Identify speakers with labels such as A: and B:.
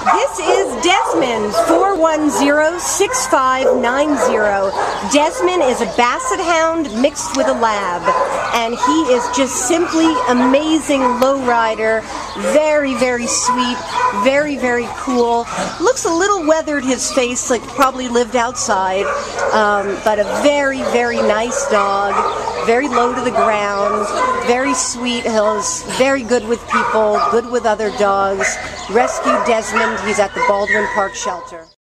A: This is Desmond, 4106590. Desmond is a Basset Hound mixed with a Lab, and he is just simply amazing lowrider. Very, very sweet, very, very cool. Looks a little weathered, his face, like probably lived outside, but a very, very nice dog. Very low to the ground, very sweet. He's very good with people, good with other dogs. Rescued Desmond. He's at the Baldwin Park shelter.